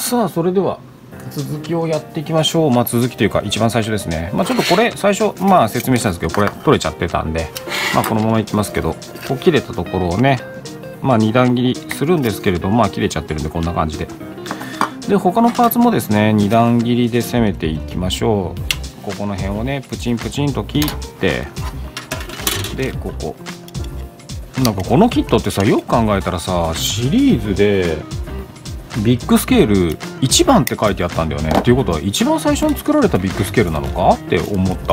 さあそれでは続きをやっていきましょう。続きというか一番最初ですね。ちょっとこれ最初説明したんですけど、これ取れちゃってたんでこのままいきますけど、こう切れたところをね2段切りするんですけれど切れちゃってるんでこんな感じで。で他のパーツもですね2段切りで攻めていきましょう。ここの辺をねプチンプチンと切って、でこここのキットってさ、よく考えたらさ、シリーズでビッグスケール1番って書いてあったんだよね。っていうことは一番最初に作られたビッグスケールなのかって思った。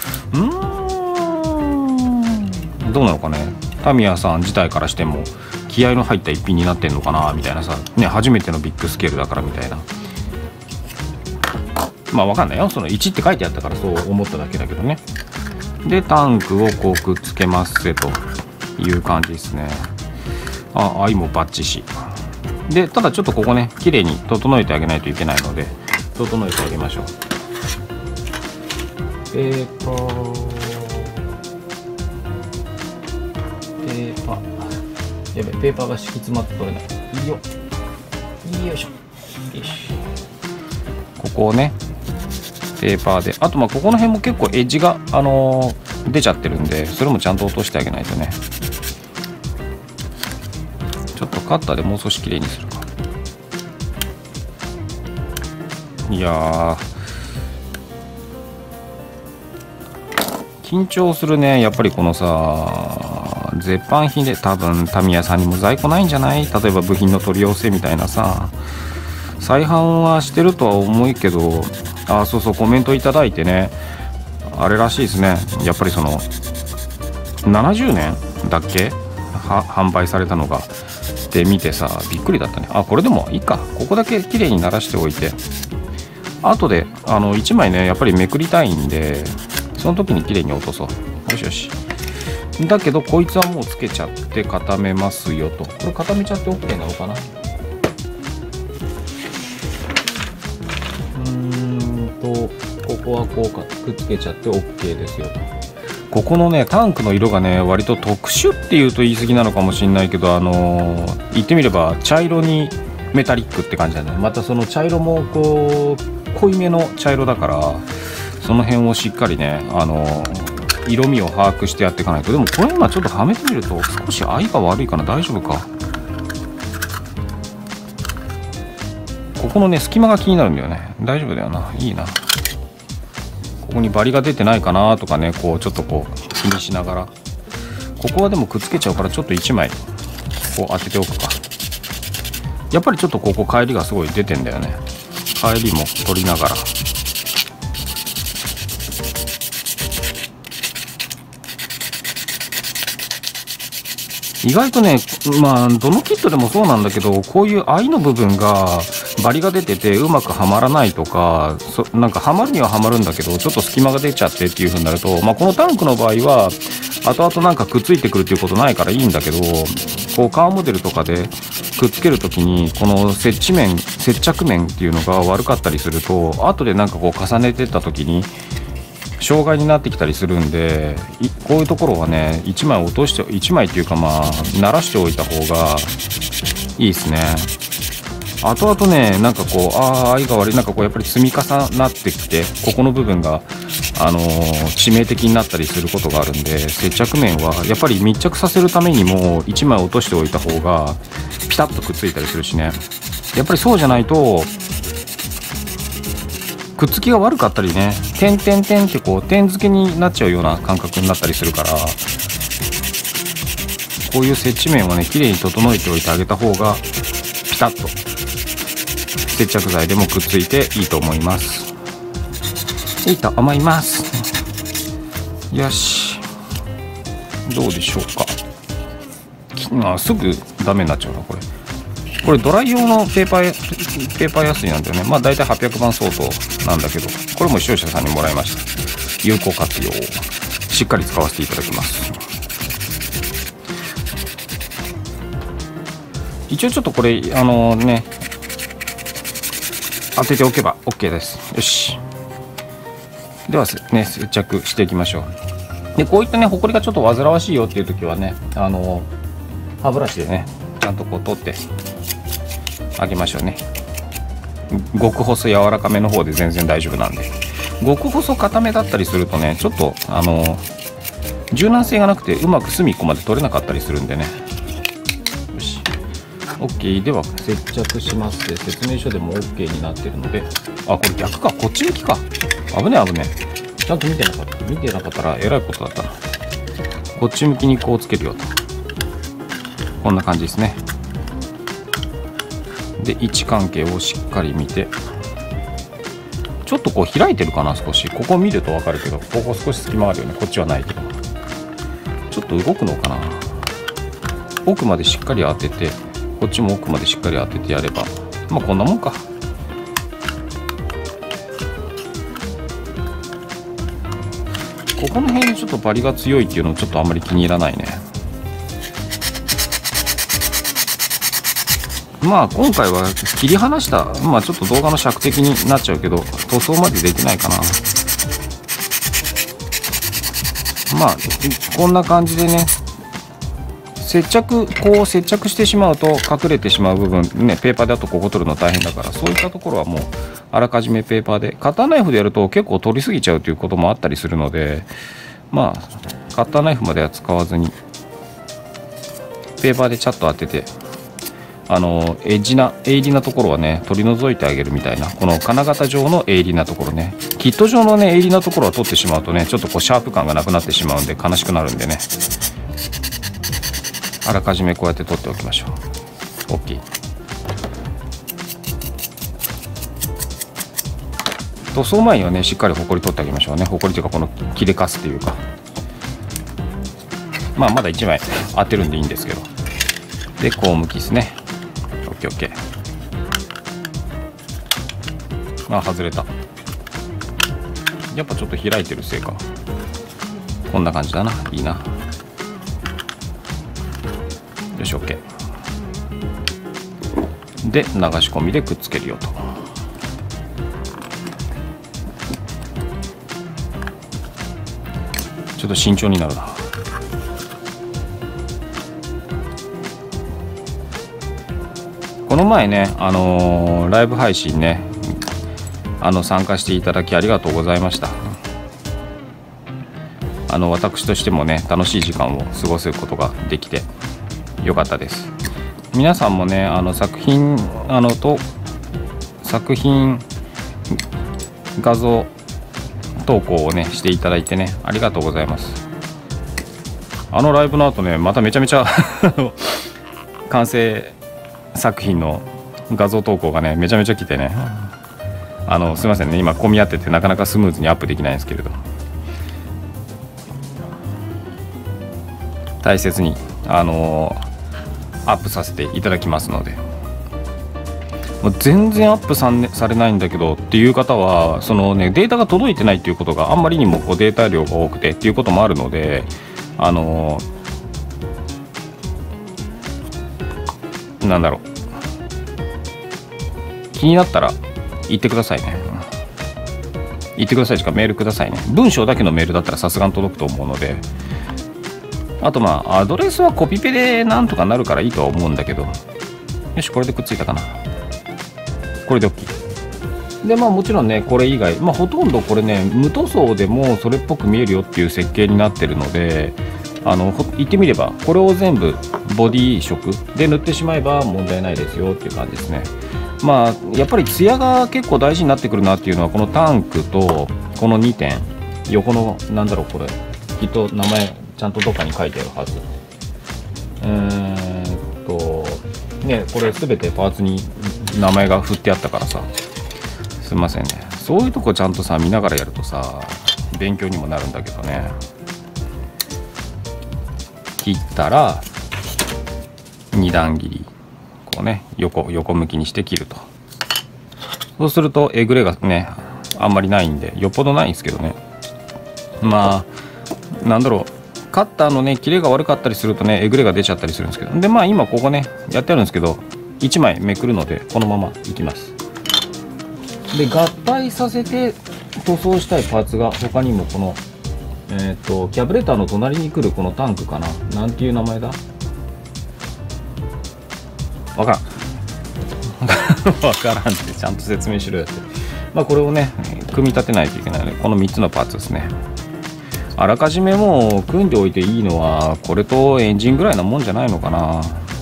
どうなのかね。タミヤさん自体からしても気合の入った一品になってんのかなみたいなさね、初めてのビッグスケールだからみたいな。わかんないよ、その1って書いてあったからそう思っただけだけどね。でタンクをこうくっつけますせという感じですね。愛もバッチシで、ただちょっとここね綺麗に整えてあげないといけないので整えてあげましょう。ペーパーやべ、ペーパーが敷き詰まって取れない。よいしょ。よし、ここをねペーパーで、あとここの辺も結構エッジが出ちゃってるんで、それもちゃんと落としてあげないとね。ちょっとカッターでもう少しきれいにするか。いやー緊張するね。やっぱりこのさ絶版品で、多分タミヤさんにも在庫ないんじゃない？例えば部品の取り寄せみたいなさ、再販はしてるとは思うけど、そうそう、コメントいただいてね、あれらしいですね。やっぱりその70年だっけ販売されたのがって見てさ、びっくりだったね。これでもいいか、ここだけ綺麗にならしておいて、後で1枚ねやっぱりめくりたいんで、その時に綺麗に落とそう。よしよし。だけどこいつはもうつけちゃって固めますよと。これ固めちゃって OK なのかな。ここはこうかくっつけちゃって OK ですよと。ここのねタンクの色がね割と特殊っていうと言い過ぎなのかもしれないけど、言ってみれば茶色にメタリックって感じだね。またその茶色もこう濃いめの茶色だから、その辺をしっかりね色味を把握してやっていかないと。でもこれ今ちょっとはめてみると少し合いが悪いかな。大丈夫か。ここのね隙間が気になるんだよね。大丈夫だよな。いいな。ここにバリが出てないかなとかね、こうちょっとこう気にしながら、ここはでもくっつけちゃうからちょっと1枚こう当てておくか。やっぱりちょっとここ帰りがすごい出てんだよね。帰りも取りながら。意外とねどのキットでもそうなんだけど、こういう合いの部分がバリが出ててうまくはまらないとか、なんかはまるにははまるんだけどちょっと隙間が出ちゃってっていう風になると、このタンクの場合は後々なんかくっついてくるっていうことないからいいんだけど、こうカーモデルとかでくっつけるときにこの接着面っていうのが悪かったりすると、後でなんかこう重ねてった時に障害になってきたりするんで、こういうところはね1枚落として、1枚っていうか慣らしておいた方がいいですね。後々ねなんかこう合いが悪い、なんかこうやっぱり積み重なってきて、ここの部分が致命的になったりすることがあるんで、接着面はやっぱり密着させるためにも1枚落としておいた方がピタッとくっついたりするしね。やっぱりそうじゃないとくっつきが悪かったりね、点々点ってこう点付けになっちゃうような感覚になったりするから、こういう接地面はね綺麗に整えておいてあげた方がピタッと接着剤でもくっついていいと思います。いいと思います。よし、どうでしょうか。すぐダメになっちゃうなこれドライ用のペーパーやすいなんだよね。だいたい800番相当なんだけど、これも視聴者さんにもらいました。有効活用、しっかり使わせていただきます。一応ちょっとこれね当てておけば OK です。よし、ではね接着していきましょう。でこういったねホコリがちょっと煩わしいよっていう時はね歯ブラシでねちゃんとこう取ってあげましょうね。 極細柔らかめの方で全然大丈夫なんで。極細固めだったりするとね、ちょっと柔軟性がなくてうまく隅っこまで取れなかったりするんでね。よし OK。 では接着します。説明書でも OK になってるので、あ、これ逆か、こっち向きか。危ね危ね。ちゃんと見てなかった。見てなかったらえらいことだったな。こっち向きにこうつけるよと。こんな感じですね。で位置関係をしっかり見て、ちょっとこう開いてるかな、少し。ここ見ると分かるけど、ここ少し隙間あるよね。こっちはないけど、ちょっと動くのかな。奥までしっかり当てて、こっちも奥までしっかり当ててやれば、まあこんなもんか。ここの辺にちょっとバリが強いっていうのをちょっとあんまり気に入らないね。まあ今回は切り離した、まあちょっと動画の尺的になっちゃうけど、塗装までできないかな。まあこんな感じでね、こう接着してしまうと隠れてしまう部分ね、ペーパーだとここ取るの大変だから、そういったところはもうあらかじめペーパーで、カッターナイフでやると結構取りすぎちゃうということもあったりするので、まあカッターナイフまでは使わずにペーパーでチャッと当てて、鋭利なところはね取り除いてあげるみたいな、この金型状の鋭利なところね、キット状のね鋭利なところは取ってしまうとね、ちょっとこうシャープ感がなくなってしまうんで悲しくなるんでね、あらかじめこうやって取っておきましょう。 OK。 塗装前にはねしっかりホコリ取ってあげましょうね。ホコリというかこの切れかすっていうか、まあまだ1枚当てるんでいいんですけど。でこう向きですね。 OKOK。 あ、外れた。やっぱちょっと開いてるせいか。こんな感じだな。いいな。よし OK。 で流し込みでくっつけるよと。ちょっと慎重になるな。この前ね、ライブ配信ね、参加していただきありがとうございました。私としてもね楽しい時間を過ごすことができてよかったです。皆さんもね作品画像投稿をねしていただいてねありがとうございます。ライブの後ねまためちゃめちゃ完成作品の画像投稿がねめちゃめちゃ来てね、すいませんね、今混み合っててなかなかスムーズにアップできないんですけれど、大切にアップさせていただきますので。もう全然アップされないんだけどっていう方は、そのねデータが届いてないっていうことがあんまりにもこうデータ量が多くてっていうこともあるので、なんだろう、気になったら言ってくださいね。言ってくださいしかメールくださいね。文章だけのメールだったらさすがに届くと思うので、あとまあアドレスはコピペでなんとかなるからいいとは思うんだけど。よし、これでくっついたかな。これで OK で、まあもちろんねこれ以外、まあほとんどこれね無塗装でもそれっぽく見えるよっていう設計になってるので、言ってみればこれを全部ボディ色で塗ってしまえば問題ないですよっていう感じですね。まあやっぱりツヤが結構大事になってくるなっていうのは、このタンクとこの2点横のなんだろう、これきっと名前ちゃんとどっかに書いてあるはず。ね、これ全てパーツに名前が振ってあったからさ、すいませんね。そういうとこちゃんとさ見ながらやるとさ勉強にもなるんだけどね。切ったら2段切り、こうね横向きにして切ると。そうするとえぐれがねあんまりないんで、よっぽどないんですけどね。まあなんだろう、カッターのね切れが悪かったりするとねえぐれが出ちゃったりするんですけど、でまあ今ここねやってあるんですけど1枚めくるのでこのままいきます。で合体させて塗装したいパーツが他にもこのキャブレターの隣に来るこのタンクかな、なんていう名前だわからん。 わからんってちゃんと説明しろよって。まあこれをね組み立てないといけないので、この3つのパーツですね。あらかじめもう組んでおいていいのはこれとエンジンぐらいなもんじゃないのかな。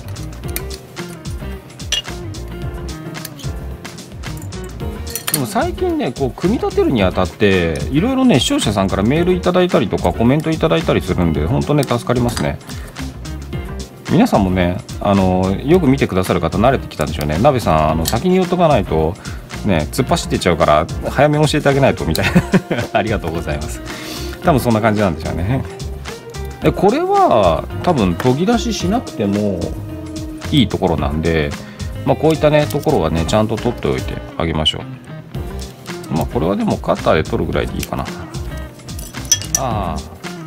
でも最近ねこう組み立てるにあたっていろいろね視聴者さんからメールいただいたりとかコメントいただいたりするんで、本当ね助かりますね。皆さんもねよく見てくださる方慣れてきたんでしょうね。鍋さん先に言っとかないとね突っ走ってっちゃうから早め教えてあげないとみたいなありがとうございます。多分そんな感じなんでしょうね。でこれは多分研ぎ出ししなくてもいいところなんで、まあ、こういったねところはねちゃんと取っておいてあげましょう。まあこれはでもカッターで取るぐらいでいいかな。ああ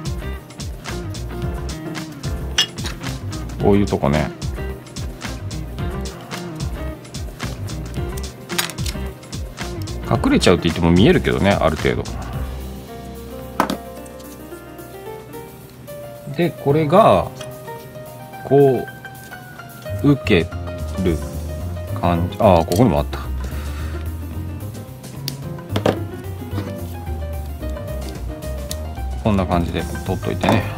こういうとこね隠れちゃうって言っても見えるけどね、ある程度で、これがこう受ける感じ。ああここにもあった。こんな感じで取っといてね。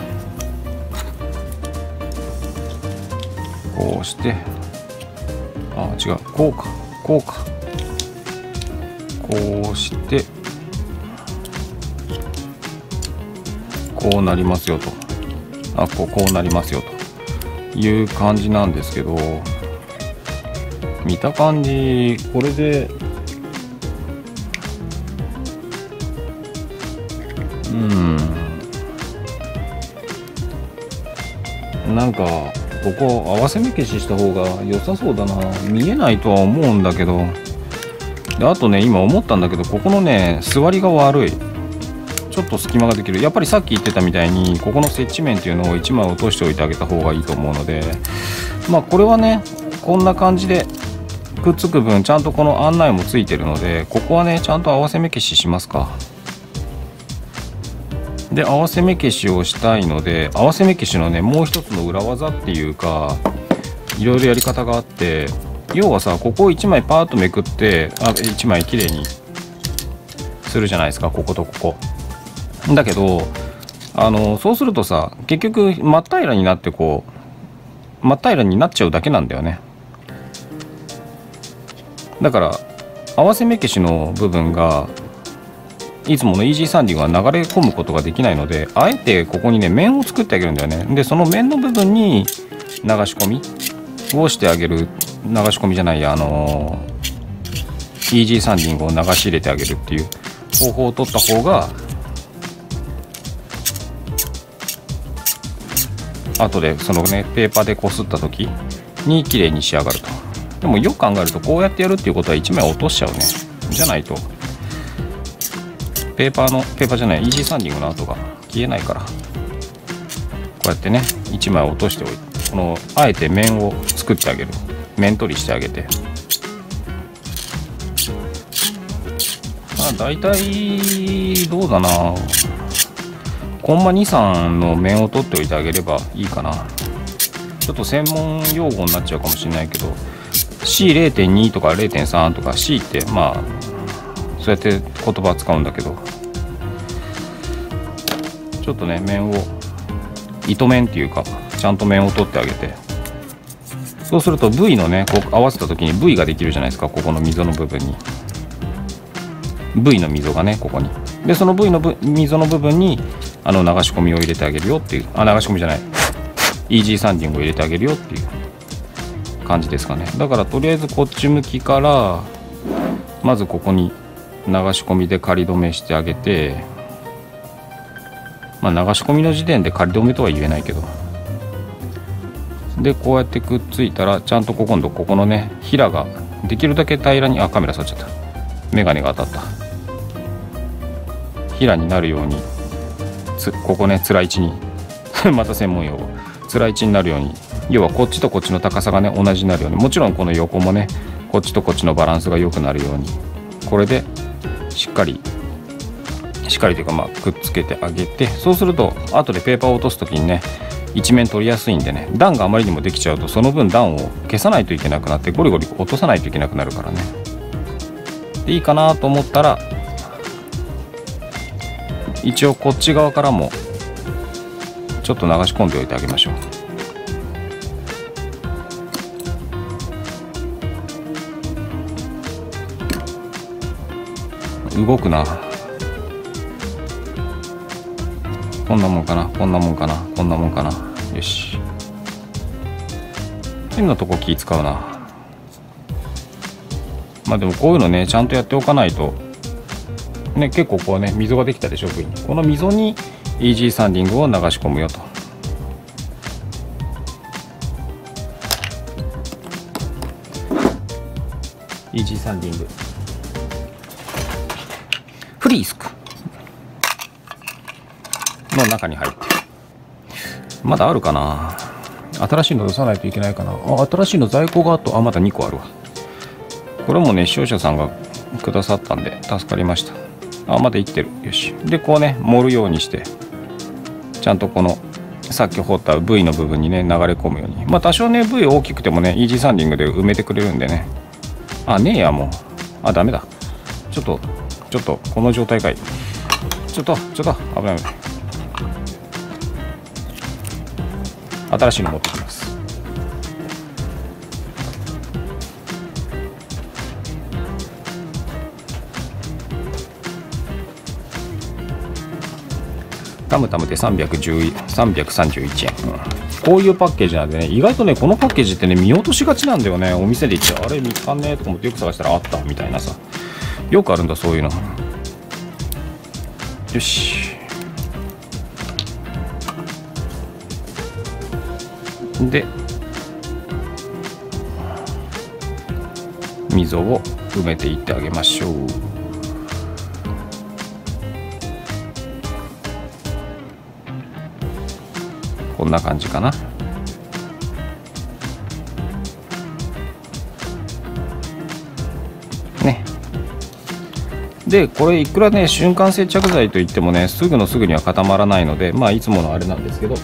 こうして、あ違う、こうかこうか、こうしてこうなりますよと、こうなりますよという感じなんですけど、見た感じこれでなんかここ合わせ目消しした方が良さそうだな。見えないとは思うんだけど。であとね今思ったんだけど、ここのね座りが悪い。ちょっと隙間ができる。やっぱりさっき言ってたみたいにここの接地面っていうのを1枚落としておいてあげた方がいいと思うので、まあこれはねこんな感じでくっつく分ちゃんとこの案内もついてるので、ここはねちゃんと合わせ目消ししますか。で合わせ目消しをしたいので、合わせ目消しのねもう一つの裏技っていうかいろいろやり方があって、要はさここを1枚パーッとめくって1枚きれいにするじゃないですか、こことここだけどそうするとさ結局真っ平らになってこう真っ平らになっちゃうだけなんだよね。だから合わせ目消しの部分がいつものイージーサンディングは流れ込むことができないので、あえてここにね面を作ってあげるんだよね。でその面の部分に流し込みをしてあげる、流し込みじゃないやイージーサンディングを流し入れてあげるっていう方法を取った方が後でそのねペーパーでこすった時に綺麗に仕上がると。でもよく考えるとこうやってやるっていうことは1枚落としちゃうね。じゃないとペーパーじゃないイージーサンディングの跡が消えないから、こうやってね1枚落としておいて、このあえて面を作ってあげる、面取りしてあげて、まあ大体どうだな、コンマ 2,3 の面を取っておいてあげればいいかな。ちょっと専門用語になっちゃうかもしれないけど C0.2 とか 0.3 とか C ってまあそうやって言葉使うんだけど、ちょっとね面を糸面っていうかちゃんと面を取ってあげて、そうすると V のねこう合わせた時に V ができるじゃないですか。ここの溝の部分に V の溝がねここに、でその V の溝の部分に流し込みを入れてあげるよっていう、流し込みじゃないイージーサンディングを入れてあげるよっていう感じですかね。だからとりあえずこっち向きからまずここに流し込みで仮止めしてあげて、まあ流し込みの時点で仮止めとは言えないけど、でこうやってくっついたらちゃんと今度ここのねヒラができるだけ平らに、カメラ触っちゃった、メガネが当たった、ヒラになるようにここねつらい位置にまた専門用語、つらい位置になるように、要はこっちとこっちの高さがね同じになるように、もちろんこの横もねこっちとこっちのバランスが良くなるように、これでしっかりというかまあくっつけてあげて、そうすると後でペーパーを落とす時にね一面取りやすいんでね、段があまりにもできちゃうとその分段を消さないといけなくなってゴリゴリ落とさないといけなくなるからね。でいいかなと思ったら一応こっち側からもちょっと流し込んでおいてあげましょう。動くな。こんなもんかな、こんなもんかな、こんなもんかな。よし、変なとこ気使うな。まあでもこういうのねちゃんとやっておかないとね、結構こうね溝ができたでしょ。部位にこの溝にイージーサンディングを流し込むよと。イージーサンディングフリースクの中に入って、まだあるかな。新しいの出さないといけないかな。新しいの在庫がまだ2個あるわ。これもね視聴者さんがくださったんで助かりました。まだ生きてる。よし。でこうね盛るようにしてちゃんとこのさっき掘った V の部分にね流れ込むように。まあ多少ね V 大きくてもねイージーサンディングで埋めてくれるんでね。ねえやもうダメだ。ちょっとこの状態かい。ちょっと危ない危ない。新しいの持ってきます。タムタムで331円、こういうパッケージなんでね、意外とねこのパッケージってね見落としがちなんだよね。お店で行ってあれ見つかんねえと思ってよく探したらあったみたいなさ、よくあるんだそういうの。よし、で溝を埋めていってあげましょう。こんな感じかな。ね。でこれいくらね瞬間接着剤といってもねすぐには固まらないので、まあいつものあれなんですけど、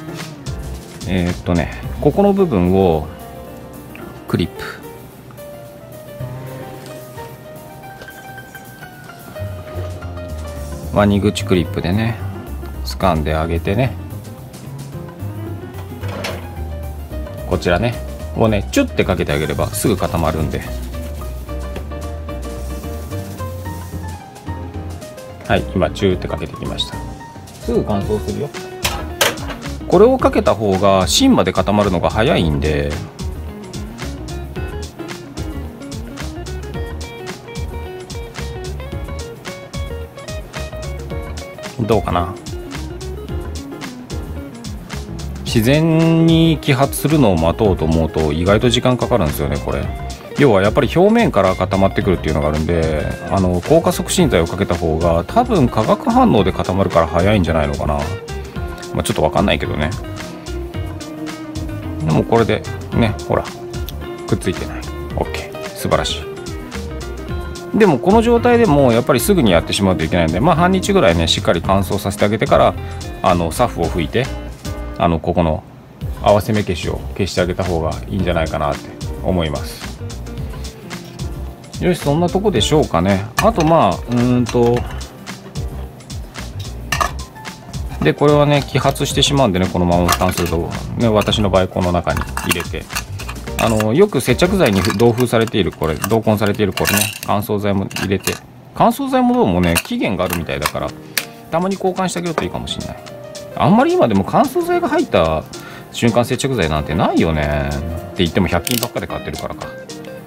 ここの部分をクリップワニ口クリップでね掴んであげてね、こちらねをねチュッてかけてあげればすぐ固まるんで、はい今チューってかけてきました。すぐ乾燥するよ。これをかけた方が芯まで固まるのが早いんで、どうかな。自然に揮発するのを待とうと思うと意外と時間かかるんですよねこれ。要はやっぱり表面から固まってくるっていうのがあるんで、硬化促進剤をかけた方が多分化学反応で固まるから早いんじゃないのかな。まあ、ちょっと分かんないけどね。でもこれでねほらくっついてない。 OK 素晴らしい。でもこの状態でもやっぱりすぐにやってしまうといけないんで、まあ半日ぐらいねしっかり乾燥させてあげてからサフを拭いてここの合わせ目消しを消してあげた方がいいんじゃないかなって思います。よし、そんなとこでしょうかね。あとまあでこれはね揮発してしまうんでね、このまま保管すると、ね、私の場合この中に入れてよく接着剤に同封されているこれ同梱されているこれね乾燥剤も入れて、乾燥剤もどうもね期限があるみたいだからたまに交換してあげるといいかもしれない。あんまり今でも乾燥剤が入った瞬間接着剤なんてないよねって言っても100均ばっかで買ってるからか。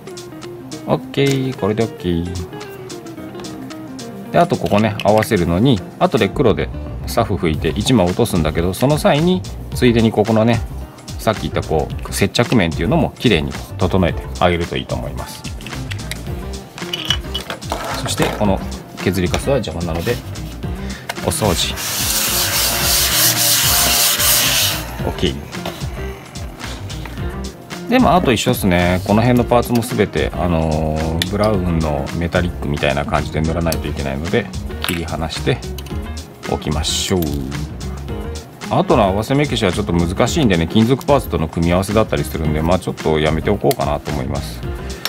OK これで OK で、あとここね合わせるのに後で黒でサフ拭いて1枚落とすんだけど、その際についでにここのねさっき言ったこう接着面っていうのもきれいに整えてあげるといいと思います。そしてこの削りカスは邪魔なのでお掃除 OK で、まああと一緒ですね。この辺のパーツも全てブラウンのメタリックみたいな感じで塗らないといけないので切り離しておきましょう。 あとの合わせ目消しはちょっと難しいんでね、金属パーツとの組み合わせだったりするんで、まあちょっとやめておこうかなと思います。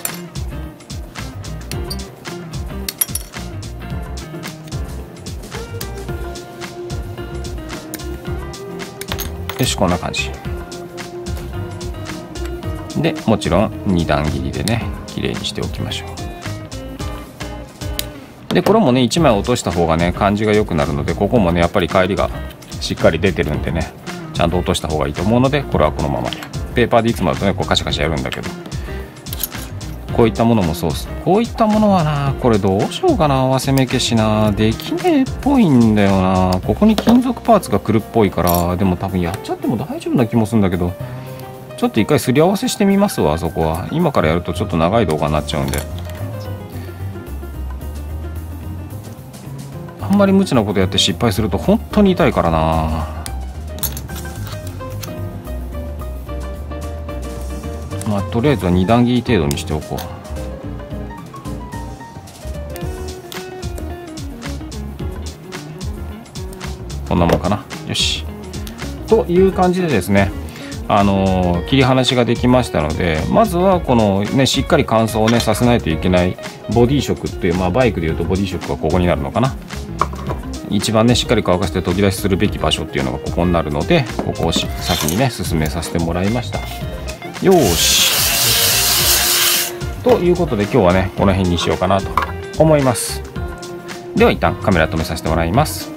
よし、こんな感じで、もちろん2段切りでね綺麗にしておきましょう。でこれもね1枚落とした方がね感じが良くなるので、ここもねやっぱり帰りがしっかり出てるんでね、ちゃんと落とした方がいいと思うので、これはこのままで。ペーパーでいつもだとねこうカシャカシャやるんだけど、こういったものもそうっす。こういったものはな、これどうしようかな、合わせ目消しな、できねえっぽいんだよな。ここに金属パーツが来るっぽいから、でも多分やっちゃっても大丈夫な気もするんだけど、ちょっと一回すり合わせしてみますわ。そこは今からやるとちょっと長い動画になっちゃうんで、あんまり無知なことやって失敗すると本当に痛いからな。まあとりあえずは2段切り程度にしておこう。こんなもんかな。よし、という感じでですね、切り離しができましたので、まずはこのねしっかり乾燥をねさせないといけないボディ色っていう、まあバイクでいうとボディ色がここになるのかな。一番ねしっかり乾かして研ぎ出しするべき場所っていうのがここになるので、ここを先にね進めさせてもらいました。よーし、ということで今日はねこの辺にしようかなと思います。では一旦カメラ止めさせてもらいます。